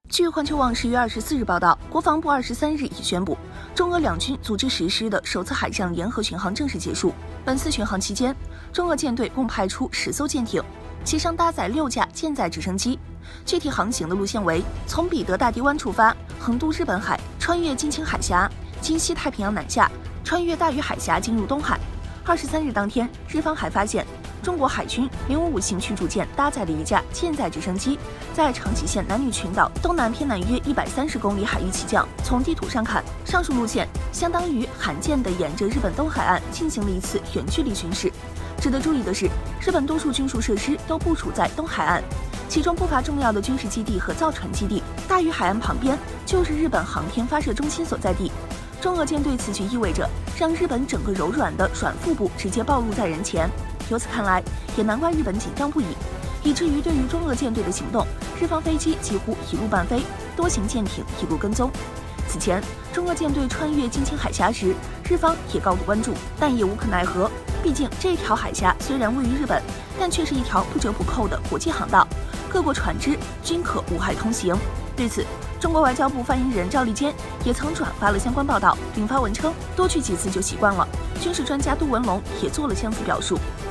据环球网10月24日报道，国防部23日已宣布，中俄两军组织实施的首次海上联合巡航正式结束。本次巡航期间，中俄舰队共派出10艘舰艇，其上搭载6架舰载直升机。具体航行的路线为：从彼得大堤湾出发，横渡日本海，穿越金青海峡，经西太平洋南下，穿越大隅海峡进入东海。23日当天，日方还发现中国海军055型驱逐舰搭载了一架舰载直升机，在长崎县男女群岛东南偏南约130公里海域起降。从地图上看，上述路线相当于罕见地沿着日本东海岸进行了一次远距离巡视。值得注意的是，日本多数军属设施都部署在东海岸，其中不乏重要的军事基地和造船基地。大隅海岸旁边就是日本航天发射中心所在地。中俄舰队此举意味着让日本整个柔软的软腹部直接暴露在人前。由此看来，也难怪日本紧张不已，以至于对于中俄舰队的行动，日方飞机几乎一路伴飞，多型舰艇一路跟踪。此前，中俄舰队穿越金青海峡时，日方也高度关注，但也无可奈何。毕竟这条海峡虽然位于日本，但却是一条不折不扣的国际航道，各国船只均可无害通行。对此，中国外交部发言人赵立坚也曾转发了相关报道，并发文称，多去几次就习惯了。军事专家杜文龙也做了相似表述。